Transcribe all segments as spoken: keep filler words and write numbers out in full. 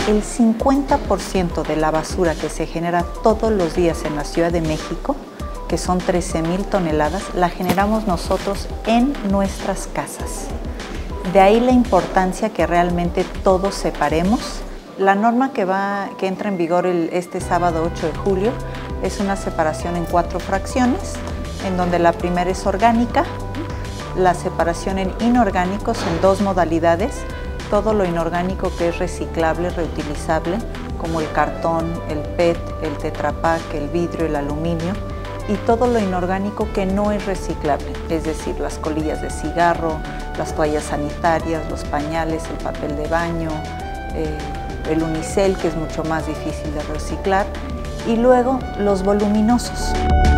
El cincuenta por ciento de la basura que se genera todos los días en la Ciudad de México, que son trece mil toneladas, la generamos nosotros en nuestras casas. De ahí la importancia que realmente todos separemos. La norma que, va, que entra en vigor el, este sábado ocho de julio es una separación en cuatro fracciones, en donde la primera es orgánica, la separación en inorgánicos en dos modalidades, todo lo inorgánico que es reciclable, reutilizable, como el cartón, el P E T, el Tetra Pak, el vidrio, el aluminio, y todo lo inorgánico que no es reciclable, es decir, las colillas de cigarro, las toallas sanitarias, los pañales, el papel de baño, eh, el unicel, que es mucho más difícil de reciclar, y luego los voluminosos.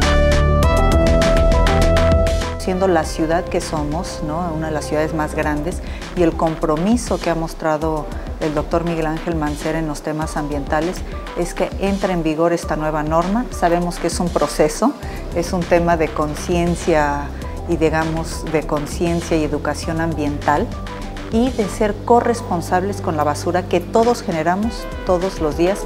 Siendo la ciudad que somos, ¿no?, una de las ciudades más grandes, y el compromiso que ha mostrado el doctor Miguel Ángel Mancera en los temas ambientales es que entra en vigor esta nueva norma. Sabemos que es un proceso, es un tema de conciencia y digamos de conciencia y educación ambiental y de ser corresponsables con la basura que todos generamos todos los días.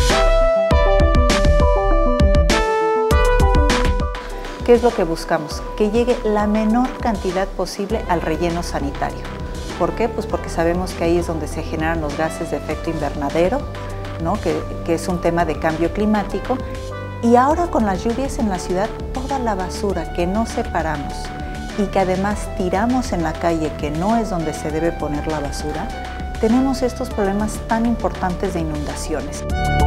¿Qué es lo que buscamos? Que llegue la menor cantidad posible al relleno sanitario. ¿Por qué? Pues porque sabemos que ahí es donde se generan los gases de efecto invernadero, ¿no? que, que es un tema de cambio climático. Y ahora con las lluvias en la ciudad, toda la basura que no separamos y que además tiramos en la calle, que no es donde se debe poner la basura, tenemos estos problemas tan importantes de inundaciones.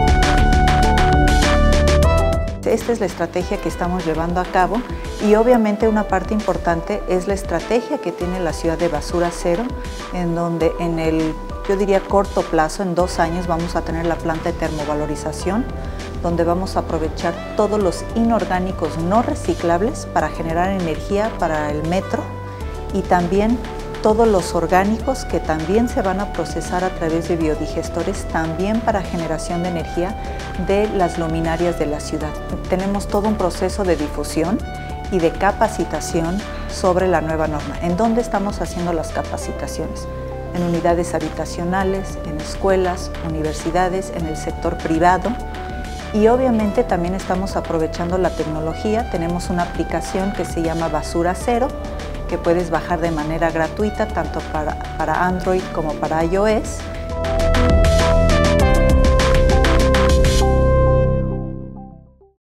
Esta es la estrategia que estamos llevando a cabo y obviamente una parte importante es la estrategia que tiene la ciudad de basura cero, en donde en el, yo diría corto plazo, en dos años vamos a tener la planta de termovalorización, donde vamos a aprovechar todos los inorgánicos no reciclables para generar energía para el metro y también todos los orgánicos que también se van a procesar a través de biodigestores, también para generación de energía de las luminarias de la ciudad. Tenemos todo un proceso de difusión y de capacitación sobre la nueva norma. ¿En dónde estamos haciendo las capacitaciones? En unidades habitacionales, en escuelas, universidades, en el sector privado. Y obviamente también estamos aprovechando la tecnología. Tenemos una aplicación que se llama Basura Cero, que puedes bajar de manera gratuita tanto para, para Android como para iOS.